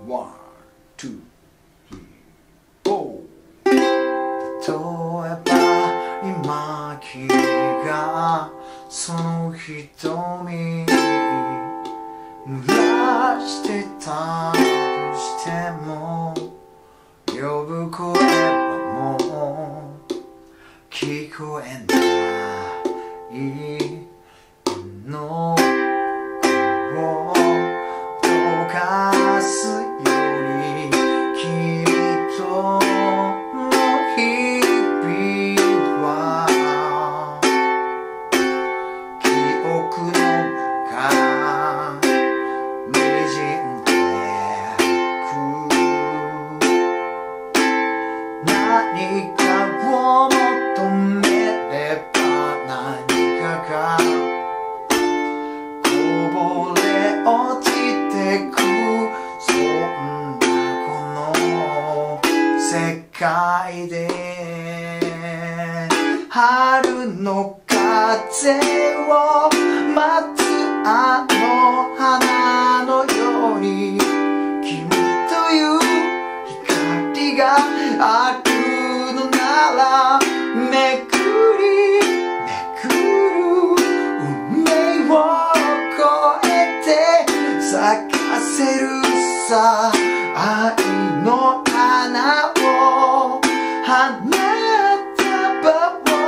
ワン、ツー、ゴー。例えば今君がその瞳濡らしてたとしても呼ぶ声はもう聞こえないのをどかすより君との日々は記憶の中にじんでく何かを求めれば何かがこぼれ落ちてくそんなこの世界で春の風を待つあの花のように君という光があるのならめくりめくる運命を越えて咲かせるさ愛の花を花束を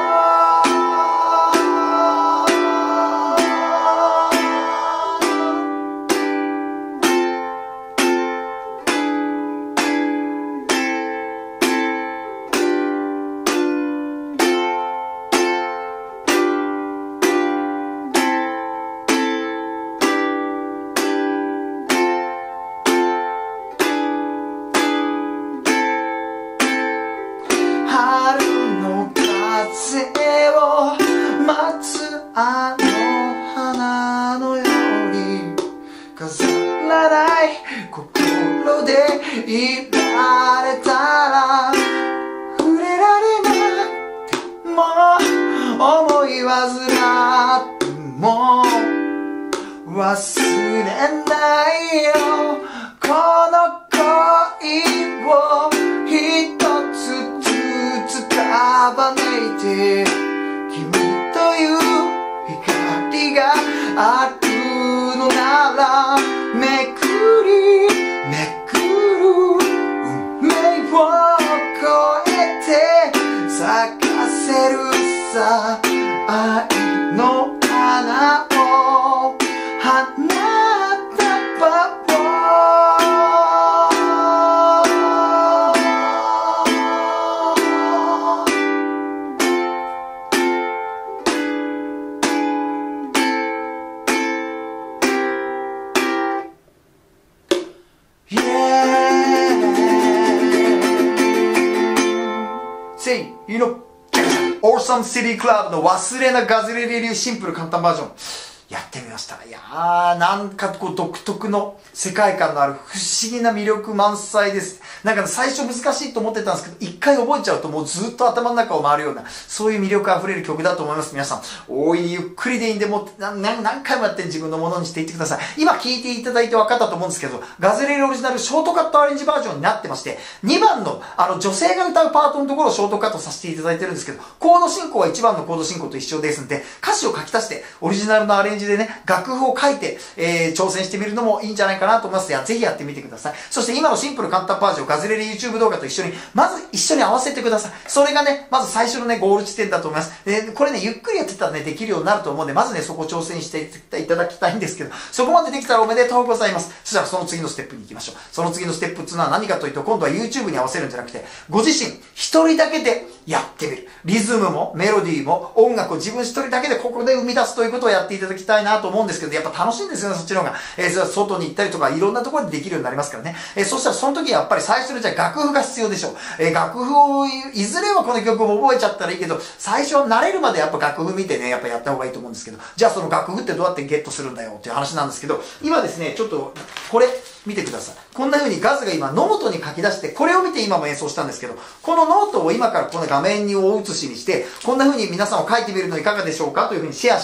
春の風を待つあの花のように飾らない心でいられたら触れられなくても思い煩っても忘れないよこの恋を一つずつ束ねて君という光があるのならめくりめくる運命を越えて咲かせるさ愛の花を花束をSay, you know, Awesome City Club の忘れなガズレレ流シンプル簡単バージョンやってみました。いやー、なんかこう独特の世界観のある不思議な魅力満載です。なんか最初難しいと思ってたんですけど、一回覚えちゃうともうずっと頭の中を回るような、そういう魅力あふれる曲だと思います。皆さん、大いにゆっくりでいいんで、もう何回もやって自分のものにしていってください。今聴いていただいて分かったと思うんですけど、ガズレレオリジナルショートカットアレンジバージョンになってまして、2番の女性が歌うパートのところをショートカットさせていただいてるんですけど、コード進行は1番のコード進行と一緒ですんで、歌詞を書き足して、オリジナルのアレンジでね、楽譜を書いて、挑戦してみるのもいいんじゃないかなと思います。ぜひやってみてください。そして今のシンプル簡単バージョン、ガズレレ YouTube 動画と一緒に、まず一緒に合わせてください。それがね、まず最初のね、ゴール地点だと思います。これね、ゆっくりやってたらね、できるようになると思うんで、まずね、そこを挑戦していただきたいんですけど、そこまでできたらおめでとうございます。そしたらその次のステップに行きましょう。その次のステップっていうのは何かというと、今度は YouTube に合わせるんじゃなくて、ご自身一人だけでやってみる。リズムもメロディーも音楽を自分一人だけでここで生み出すということをやっていただきたいなと思うんですけど、やっぱ楽しいんですよね、そっちの方が。外に行ったりとか、いろんなところでできるようになりますからね。そしたらその時はやっぱり最初のじゃあ楽譜が必要でしょう。楽譜を、いずれはこの曲を覚えちゃったらいいけど、最初は慣れるまでやっぱ楽譜見てね、やっぱやった方がいいと思うんですけど、じゃあその楽譜ってどうやってゲットするんだよっていう話なんですけど、今ですね、ちょっと、これ、見てください。こんな風にガズが今ノートに書き出して、これを見て今も演奏したんですけど、このノートを今からこの画面に大写しにして、こんな風に皆さんを書いてみるのいかがでしょうかという風にシェア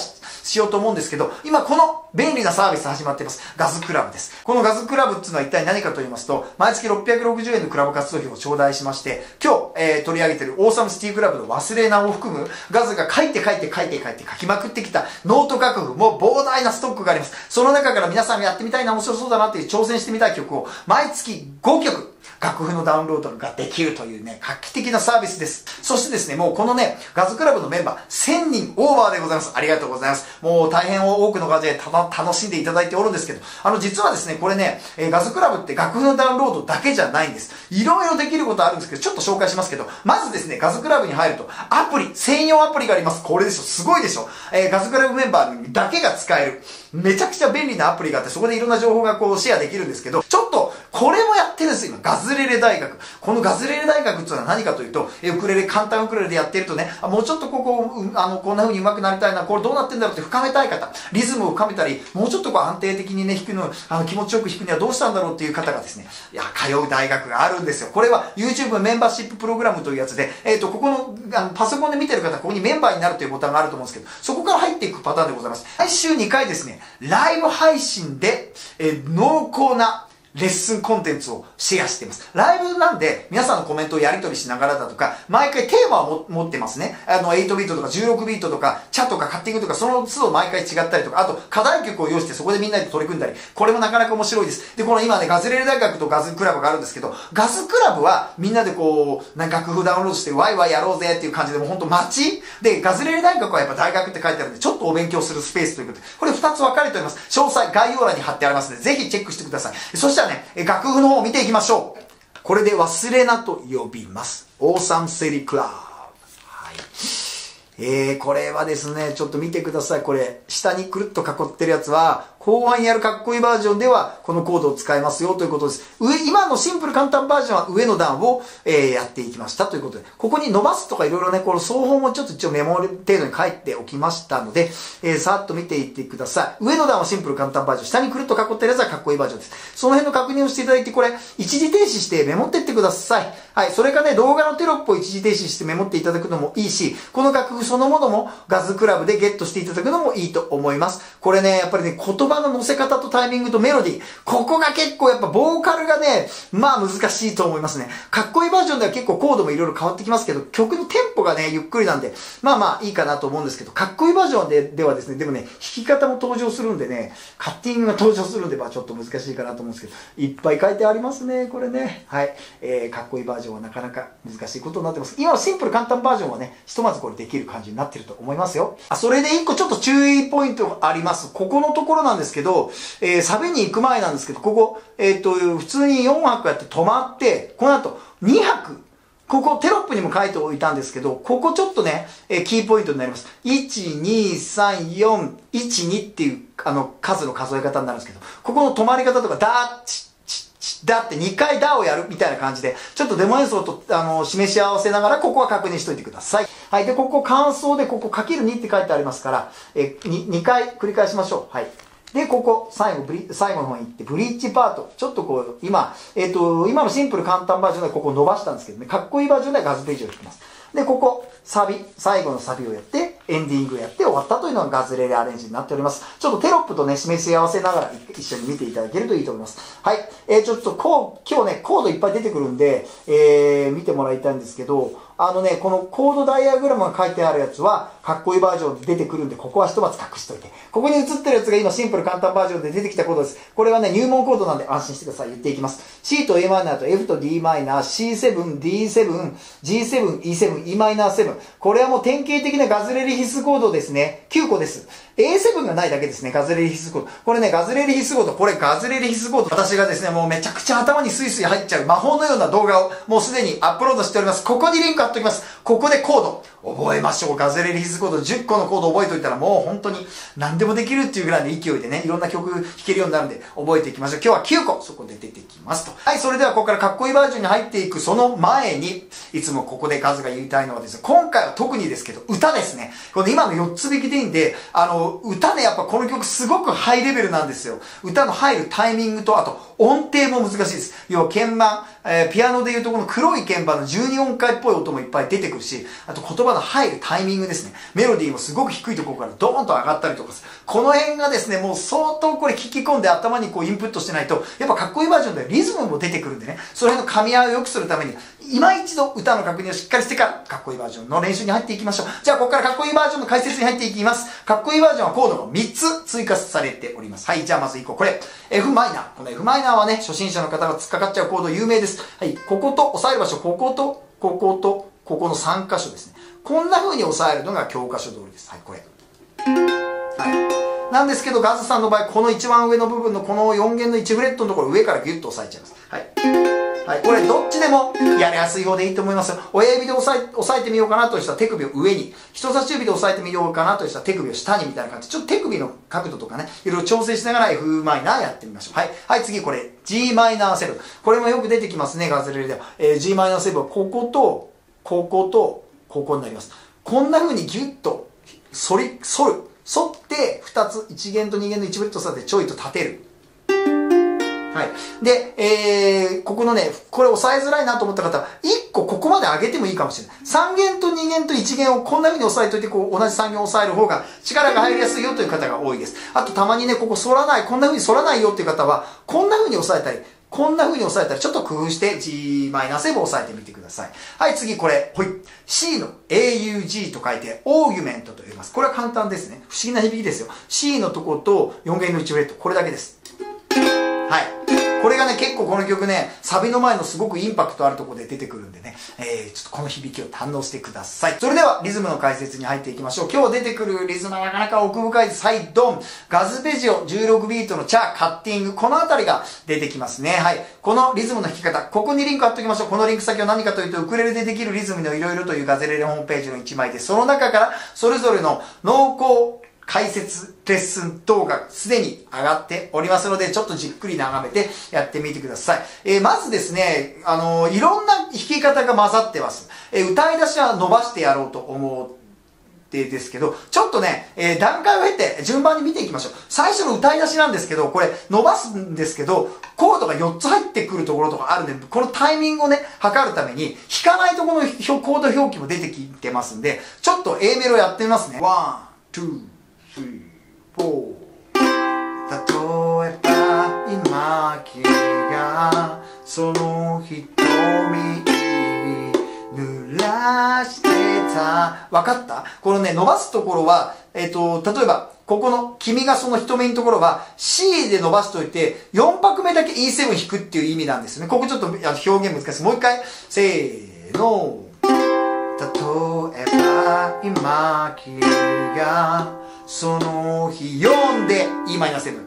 しようと思うんですけど、今この便利なサービス始まっています。ガズクラブです。このガズクラブっていうのは一体何かと言いますと、毎月660円のクラブ活動費を頂戴しまして、今日、取り上げているオーサムシティクラブの忘れなを含む、ガズが書いて書きまくってきたノート楽譜も膨大なストックがあります。その中から皆さんがやってみたいな、面白そうだなっていう挑戦してみたい曲を毎月5曲、楽譜のダウンロードができるというね、画期的なサービスです。そしてですね、もうこのね、ガズクラブのメンバー1000人オーバーでございます。ありがとうございます。もう大変多くの方で楽しんでいただいておるんですけど、実はですね、これね、ガズクラブって楽譜のダウンロードだけじゃないんです。いろいろできることあるんですけど、ちょっと紹介しますけど、まずですね、ガズクラブに入ると、専用アプリがあります。これでしょ、すごいでしょ。ガズクラブメンバーだけが使える。めちゃくちゃ便利なアプリがあって、そこでいろんな情報がこうシェアできるんですけど、ちょっと、これもやってるんですよ、今。ガズレレ大学。このガズレレ大学っていうのは何かというと、簡単ウクレレでやってるとね、もうちょっとこんな風に上手くなりたいな、これどうなってんだろうって深めたい方、リズムを深めたり、もうちょっと安定的にね、弾くの、気持ちよく弾くにはどうしたんだろうっていう方がですね、通う大学があるんですよ。これは YouTube メンバーシッププログラムというやつで、ここの、パソコンで見てる方、ここにメンバーになるというボタンがあると思うんですけど、そこから入っていくパターンでございます。毎週2回ですね、ライブ配信で、濃厚なレッスンコンテンツをシェアしています。ライブなんで、皆さんのコメントをやり取りしながらだとか、毎回テーマを持ってますね。8ビートとか16ビートとか、チャとかカッティングとか、その都度毎回違ったりとか、あと、課題曲を用意してそこでみんなで取り組んだり、これもなかなか面白いです。で、この今ね、ガズレレ大学とガズクラブがあるんですけど、ガズクラブはみんなでこう、楽譜ダウンロードしてワイワイやろうぜっていう感じで、もうほんと街で、ガズレレ大学はやっぱ大学って書いてあるんで、ちょっとお勉強するスペースということで、これ2つ分かれております。詳細概要欄に貼ってありますので、ぜひチェックしてください。そしたらね、楽譜の方を見ていきましょう。これで忘れなと呼びます。オーサムシティクラブ。はい。これはですね、ちょっと見てください。これ、下にくるっと囲ってるやつは、後半やるかっこいいバージョンでは、このコードを使えますよということです。今のシンプル簡単バージョンは上の段を、やっていきましたということで、ここに伸ばすとかいろいろね、この双方もちょっと一応メモ程度に書いておきましたので、さっと見ていってください。上の段はシンプル簡単バージョン、下にくるっと囲ってるやつはかっこいいバージョンです。その辺の確認をしていただいて、これ、一時停止してメモってってください。はい。それかね、動画のテロップを一時停止してメモっていただくのもいいし、この楽譜そのものもガズクラブでゲットしていただくのもいいと思います。これね、やっぱりね、言葉の乗せ方とタイミングとメロディー、ここが結構やっぱボーカルがね、まあ難しいと思いますね。かっこいいバージョンでは結構コードもいろいろ変わってきますけど、曲のテンポがね、ゆっくりなんで、まあまあいいかなと思うんですけど、かっこいいバージョンではですね、でもね、弾き方も登場するんでね、カッティングが登場するんで、まあちょっと難しいかなと思うんですけど、いっぱい書いてありますね、これね。はい。かっこいいバージョンはなかなか難しいことになってます。今のシンプル簡単バージョンはね、ひとまずこれできる感じになってると思いますよ。それで一個ちょっと注意ポイントがあります。ここのところなんですけど、サビに行く前なんですけど、ここ、普通に4拍やって止まって、この後2拍、ここテロップにも書いておいたんですけど、ここちょっとね、キーポイントになります。1、2、3、4、1、2っていう数の数え方になるんですけど、ここの止まり方とか、ダーチだって2回ダをやるみたいな感じで、ちょっとデモ演奏と示し合わせながら、ここは確認しといてください。はい。で、ここ感想で、ここ ×2 って書いてありますから、2回繰り返しましょう。はい。で、ここ、最後の方に行って、ブリッジパート。ちょっとこう、今のシンプル簡単バージョンでここ伸ばしたんですけどね、かっこいいバージョンでガズページを弾きます。で、ここ、最後のサビをやって、エンディングをやって終わったというのがガズレレアレンジになっております。ちょっとテロップとね、示し合わせながら一緒に見ていただけるといいと思います。はい。ちょっと今日ね、コードいっぱい出てくるんで、見てもらいたいんですけど、このコードダイアグラムが書いてあるやつは、かっこいいバージョンで出てくるんで、ここはひとまず隠しといて。ここに映ってるやつが今シンプル簡単バージョンで出てきたコードです。これはね、入門コードなんで安心してください。言っていきます。C と Am と F と Dm、C7、D7、G7、E7、Em7。これはもう典型的なガズレレ必須コードですね。9個です。A7 がないだけですね。ガズレレ必須コード。これね、ガズレレ必須コード。これガズレレ必須コード。私がですね、もうめちゃくちゃ頭にスイスイ入っちゃう魔法のような動画をもうすでにアップロードしております。ここにリンク貼っておきます。ここでコード。覚えましょう。ガズレレ必須コード。10個のコード覚えておいたらもう本当に何でもできるっていうぐらいの勢いでね、いろんな曲弾けるようになるんで覚えていきましょう。今日は9個そこで出てきますと。はい、それではここからかっこいいバージョンに入っていくその前に、いつもここでガズが言いたいのはですね、今回は特にですけど、歌ですね。この今の4つ引きでいいんで、歌ね、やっぱこの曲すごくハイレベルなんですよ。歌の入るタイミングと、あと音程も難しいです。要は鍵盤、 ピアノでいうとこの黒い鍵盤の12音階っぽい音もいっぱい出てくるし、あと言葉の入るタイミングですね。メロディーもすごく低いところからドーンと上がったりとかする。この辺がですね、もう相当これ聞き込んで頭にこうインプットしてないと、やっぱかっこいいバージョンでリズムも出てくるんでね、その辺の噛み合いを良くするために、今一度歌の確認をしっかりしてから、かっこいいバージョンの練習に入っていきましょう。じゃあ、ここからかっこいいバージョンの解説に入っていきます。かっこいいバージョンはコードが3つ追加されております。はい、じゃあまず1個。これ、F マイナー。この F マイナーはね、初心者の方が突っかかっちゃうコード有名です。はい、ここと押さえる場所、ここと、ここと、ここの3箇所ですね。こんな風に押さえるのが教科書通りです。はい、これ。はい。なんですけど、ガズさんの場合、この一番上の部分のこの4弦の1フレットのところ、上からギュッと押さえちゃいます。はい。はい、これどっちでもやりやすい方でいいと思いますよ。親指で押さえてみようかなとしたら手首を上に、人差し指で押さえてみようかなとしたら手首を下にみたいな感じで、ちょっと手首の角度とかね、いろいろ調整しながら F マイナーやってみましょう。はい。はい、次これ G マイナー7。これもよく出てきますね、ガズレレでは。G マイナー7はここと、ここと、ここになります。こんな風にギュッと反って、2つ、1弦と2弦の1フレット差でちょいと立てる。はい。で、ここのね、これ押さえづらいなと思った方は、1個ここまで上げてもいいかもしれない。3弦と2弦と1弦をこんな風に押さえといて、こう、同じ3弦を押さえる方が力が入りやすいよという方が多いです。あと、たまにね、ここ反らない、こんな風に反らないよっていう方は、こんな風に押さえたり、こんな風に押さえたり、ちょっと工夫して G-7 を押さえてみてください。はい、次これ、ほい。C の AUG と書いて、オーギュメントと言います。これは簡単ですね。不思議な響きですよ。C のとこと4弦の1フレット、これだけです。はい。これがね、結構この曲ね、サビの前のすごくインパクトあるところで出てくるんでね、ちょっとこの響きを堪能してください。それでは、リズムの解説に入っていきましょう。今日出てくるリズムはなかなか奥深いです。はい、ドン。ガズペジオ、16ビートのチャ、カッティング、このあたりが出てきますね。はい。このリズムの弾き方、ここにリンク貼っておきましょう。このリンク先は何かというと、ウクレレでできるリズムのいろいろというガズレレホームページの1枚で、その中からそれぞれの濃厚、解説、レッスン等がすでに上がっておりますので、ちょっとじっくり眺めてやってみてください。まずですね、いろんな弾き方が混ざってます。歌い出しは伸ばしてやろうと思ってですけど、ちょっとね、段階を経て順番に見ていきましょう。最初の歌い出しなんですけど、これ伸ばすんですけど、コードが4つ入ってくるところとかあるんで、このタイミングをね、測るために、弾かないところのコード表記も出てきてますんで、ちょっと A メロやってみますね。1、2、4例えば今君がその瞳濡らしてた。わかった？このね、伸ばすところは、例えば、ここの君がその瞳のところは C で伸ばしといて、4拍目だけ E7 弾くっていう意味なんですよね。ここちょっと表現難しい。もう一回、せーの。例えば今君がその日読んで Em7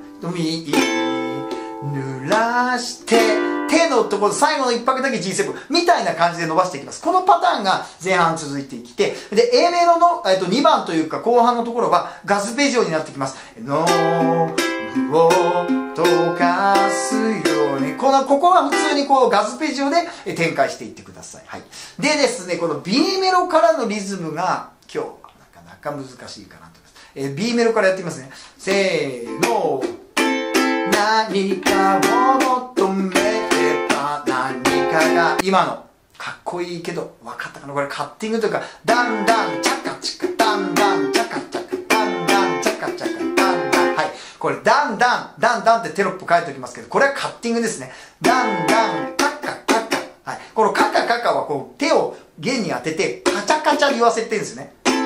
濡らして手のところ最後の一拍だけ G7 みたいな感じで伸ばしていきます。このパターンが前半続いてきて、で A メロの、2番というか後半のところはガスペジオになってきます。の具を溶かすようにここは普通にこうガスペジオで展開していってください。はい。でですね、この B メロからのリズムが今日なかなか難しいかなと思います。B メロからやってみますね。せーの。何かを求めれば何かが今のかっこいいけど分かったかな、これカッティングというかダンダンチャカチカダンダンチャカチャカダンダンチャカチャカダンダン。はい、これダンダンダンダンってテロップ書いておきますけど、これはカッティングですね。ダンダンカカカカ。はい、このカカカカはこう手を弦に当ててカチャカチャ言わせてるんですね。チ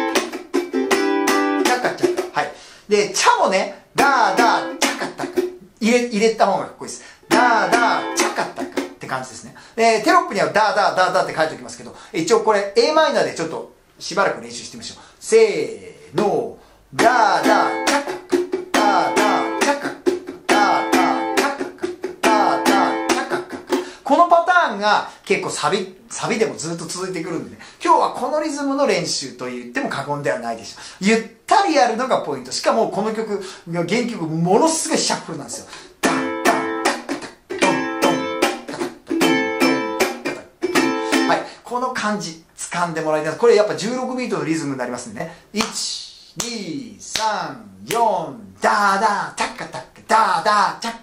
ャカチャカ。はい。でチャもね、ダーダーチャカタカ入れた方がかっこいいです。ダーダーチャカタカって感じですね。でテロップにはダーダーダーダーって書いておきますけど、一応これ A マイナーでちょっとしばらく練習してみましょう。せーの。ダーダーチャカカダーダーチャカカダーダーチャカカダーダーチャカカ。このパターンが結構サビでもずっと続いてくるんでね、今日はこのリズムの練習と言っても過言ではないでしょう。ゆったりやるのがポイント。しかもこの曲原曲ものすごいシャッフルなんですよ。ダンダンタッタタッドンドンタタッタドンドンタタッドン。はい、この感じ掴んでもらいたい。これやっぱ16ビートのリズムになりますんでね。1、2、3、4ダーダータッカタッカダーダーチャッカチャッカ。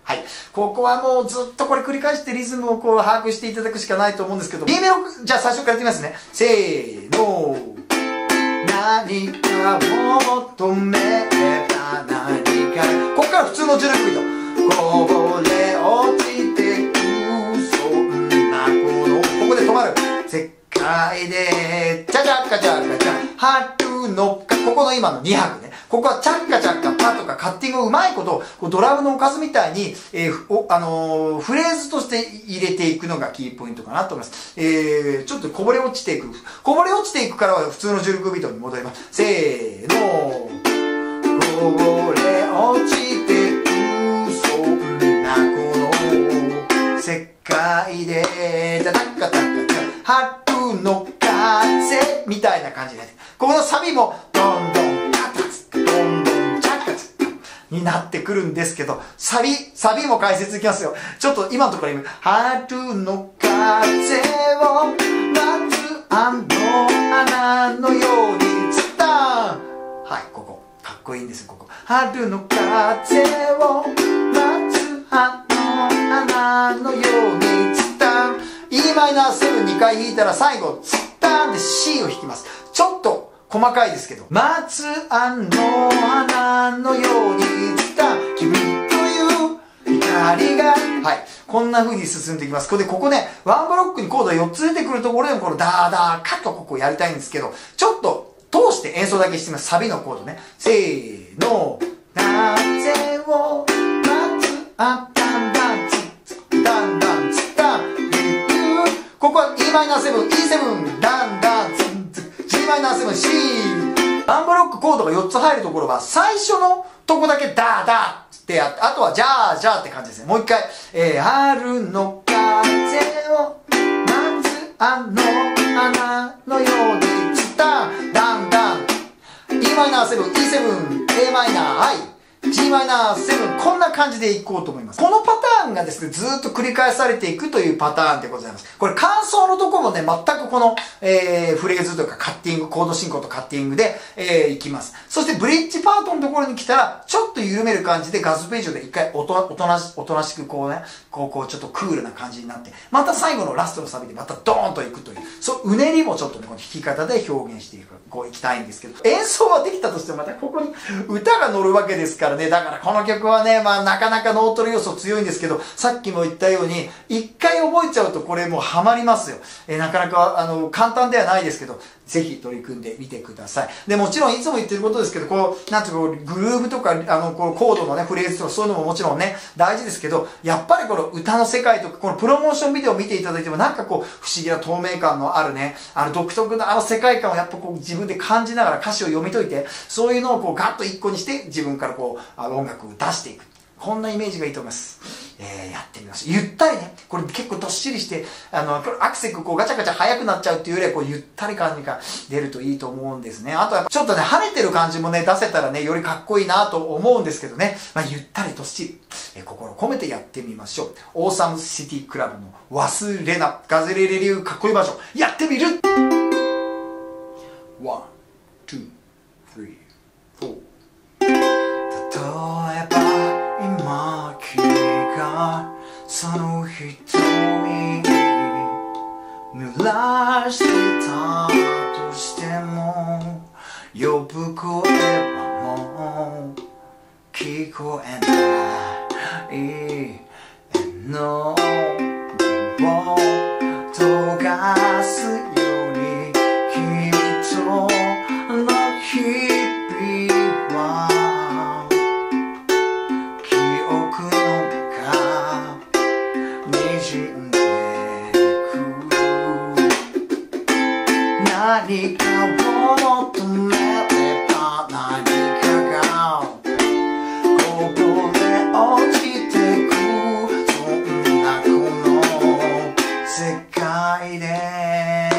はい。ここはもうずっとこれ繰り返してリズムをこう把握していただくしかないと思うんですけど、B メロ、じゃあ最初からやってみますね。せーの。何かを求めた何か。ここから普通の16ビート。こぼれ落ちてく、そんなここで止まる。世界で、チャチャッカチャッカチャ、春のか、ここの今の2拍ね。ここはチャッカチャッカパとかカッティングをうまいことこうドラムのおかずみたいに、フレーズとして入れていくのがキーポイントかなと思います。ちょっとこぼれ落ちていく。こぼれ落ちていくからは普通の16ビートに戻ります。せーの。こぼれ落ちてく、そんなこの世界で、タッカタッカタッカ、春の風みたいな感じで、ここのサビもどんどんカタツどんどんチャカツになってくるんですけど、サビも解説いきますよ。ちょっと今のところ春の風を待つあの花のようにツタン、はい、ここかっこいいんですよ。ここ春の風を待つあの花のようにツタン、 E マイナー7、2回弾いたら最後ツタンで C を弾きます。ちょっと細かいですけど、待つあの花のようにツタン、君という光が、はい、こんな風に進んでいきます。ここね、ワンブロックにコードが4つ出てくるところでもこのダーダーカッとここやりたいんですけど、ちょっと通して演奏だけしてみます。サビのコードね。せーの。風を待つ、あ、だんだんつ、だんだんつ、だん、ここは E マイナー7、E7、だんだんつ、G マイナー7、C。ワンブロックコードが4つ入るところは、最初のとこだけダーダーってやって、あとはジャージャーって感じですね。もう一回。春の風を待つあの花のようにツタン、ダンダン。E マイナー7、E7、A マイナー、はい。G マイナー7、こんな感じでいこうと思います。このパターンがですね、ずーっと繰り返されていくというパターンでございます。これ感想のところもね、全くこの、フレーズというかカッティング、コード進行とカッティングで、いきます。そしてブリッジパートのところに来たら、ちょっと緩める感じでガスページで一回おとなしくこうね、こうちょっとクールな感じになって、また最後のラストのサビでまたドーンといくという、うねりもちょっとね、この弾き方で表現していきたいんですけど、演奏はできたとしてもまたここに歌が乗るわけですからね、だからこの曲はね、まあなかなかノートル要素強いんですけど、さっきも言ったように、一回覚えちゃうとこれもうハマりますよ。なかなか簡単ではないですけど、ぜひ取り組んでみてください。で、もちろんいつも言ってることですけど、なんていうか、グルーヴとか、コードのね、フレーズとかそういうのももちろんね、大事ですけど、やっぱりこの歌の世界とか、このプロモーションビデオを見ていただいても、なんか不思議な透明感のあるね、独特な世界観をやっぱ自分で感じながら歌詞を読み解いて、そういうのをガッと一個にして、自分から音楽を出していく。こんなイメージがいいと思います。やってみましょう。ゆったりね。これ結構どっしりして、アクセクガチャガチャ速くなっちゃうっていうよりは、ゆったり感じが出るといいと思うんですね。あとはちょっとね、跳ねてる感じもね、出せたらね、よりかっこいいなと思うんですけどね。まあ、ゆったりどっしり、心込めてやってみましょう。オーサムシティクラブの忘れな、ガズレレ流かっこいいバージョン、やってみる !1、2、3、4。例えば今君がその瞳濡らしてたとしても呼ぶ声はもう聞こえないのを溶かすように君との日々は何かを求めれば何かがこぼれ落ちてく、そんなこの世界で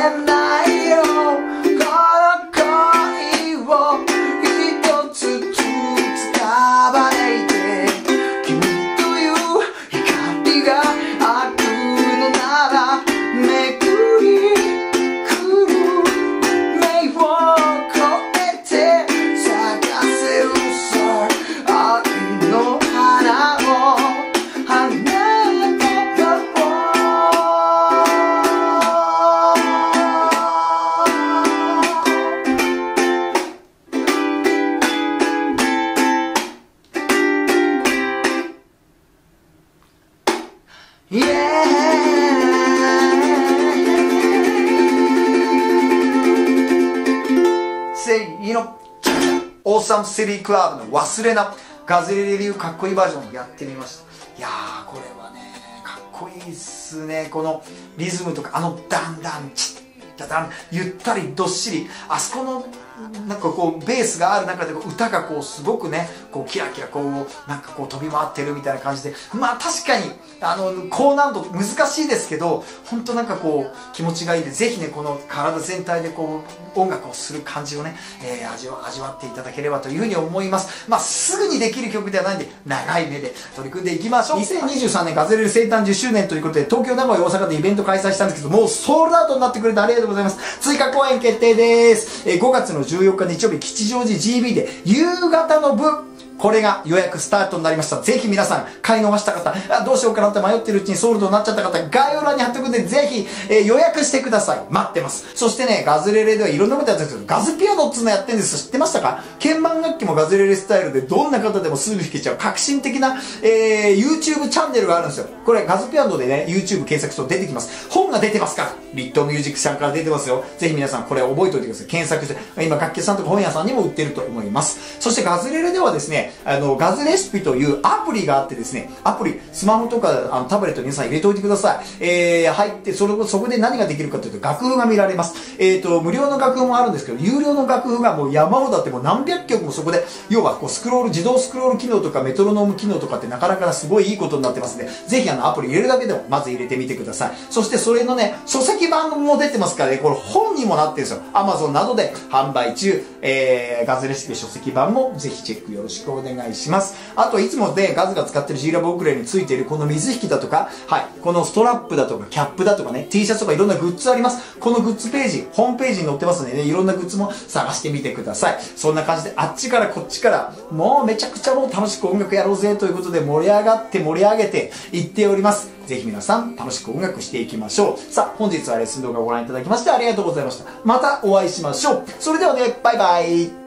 ないよこの恋を一つずつ束ねて君という光があるのならめくり来る目を越えて探せるさ愛の花を花オーサムシティクラブの忘れなガズレレ流かっこいいバージョンやってみました。いやーこれはねかっこいいっすね。このリズムとかダンダンチッダダンゆったりどっしりあそこのなんかこうベースがある中で歌がこうすごくねこうキラキラこうなんかこう飛び回ってるみたいな感じでまあ確かに高難度難しいですけど本当なんかこう気持ちがいいでぜひねこの体全体でこう音楽をする感じをね、味わっていただければというふうに思います。まあすぐにできる曲ではないんで長い目で取り組んでいきましょう。2023年ガズレレ生誕10周年ということで東京名古屋大阪でイベント開催したんですけどもうソールドアウトになってくれてありがとうございます。追加公演決定です。5月の14日日曜日吉祥寺 GB で夕方の部これが予約スタートになりました。ぜひ皆さん買い逃した方どうしようかなって迷ってるうちにソールドになっちゃった方概要欄に貼っておくんでぜひ、予約してください。待ってます。そしてねガズレレではいろんなことやってるんですけどガズピアノっつうのやってるんです。知ってましたか？鍵盤楽器もガズレレスタイルでどんな方でもすぐ弾けちゃう革新的な、YouTube チャンネルがあるんですよ。これガズピアノでね YouTube 検索すると出てきます。本が出てますからリットミュージックさんから出てますよ。ぜひ皆さんこれ覚えておいてください。検索して今楽器屋さんとか本屋さんにも売ってると思います。そしてガズレレではですねガズレシピというアプリがあってですねアプリスマホとかタブレットに皆さん入れておいてください。入ってそこで何ができるかというと楽譜が見られます。無料の楽譜もあるんですけど有料の楽譜がもう山ほどあってもう何百曲もそこで要はこう自動スクロール機能とかメトロノーム機能とかってなかなかすごいいいことになってますのでぜひアプリ入れるだけでもまず入れてみてください。そしてそれのね書籍版も出てますからねこれ本にもなってるんですよ。 Amazon などで販売中、ガズレシピ書籍版もぜひチェックよろしくお願いします。あといつもねガズが使ってる G ラボウクレレについているこの水引きだとか、このストラップだとかキャップだとかね T シャツとかいろんなグッズあります。このグッズページホームページに載ってますのでねいろんなグッズも探してみてください。そんな感じであっちからこっちからもうめちゃくちゃもう楽しく音楽やろうぜということで盛り上がって盛り上げていっております。ぜひ皆さん楽しく音楽していきましょう。さあ本日はレッスン動画をご覧いただきましてありがとうございました。またお会いしましょう。それではねバイバイ。